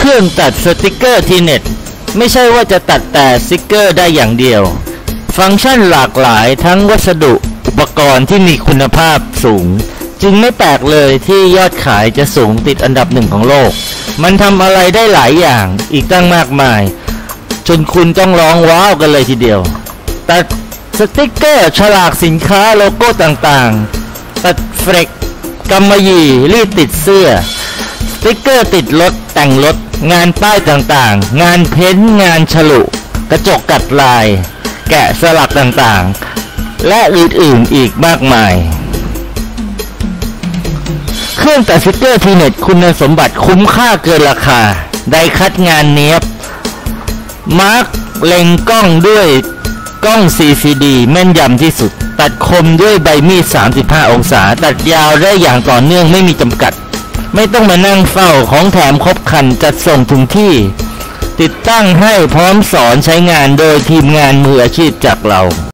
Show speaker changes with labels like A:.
A: รื่องตัดสติกเกอร์ทีเน็ตไม่ใช่ว่าจะตัดแต่สติกเกอร์ได้อย่างเดียวฟังก์ชันหลากหลายทั้งวัสดุอุปกรณ์ที่มีคุณภาพสูงจึงไม่แปลกเลยที่ยอดขายจะสูงติดอันดับหนึ่งของโลกมันทำอะไรได้หลายอย่างอีกตั้งมากมายจนคุณต้องร้องว้าวกันเลยทีเดียวตัดสติกเกอร์ฉลากสินค้าโลโก้ต่างๆตัดเฟรกกำมะหยี่รีดติดเสื้อสติกเกอร์ติดรถแต่งรถงานป้ายต่างๆงานเพ้นท์งานฉลุกระจกกัดลายแกะสลักต่างๆและอื่นๆอีกมากมายเครื่องตัดสติกเกอร์ทีเน็ตคุณสมบัติคุ้มค่าเกินราคาไดคัดงานเนียบมาร์กเล็งกล้องด้วยกล้อง CCD แม่นยำที่สุดตัดคมด้วยใบมีด35องศาตัดยาวได้อย่างต่อเนื่องไม่มีจำกัดไม่ต้องมานั่งเฝ้าของแถมครบครันจัดส่งถึงที่ติดตั้งให้พร้อมสอนใช้งานโดยทีมงานมืออาชีพจากเรา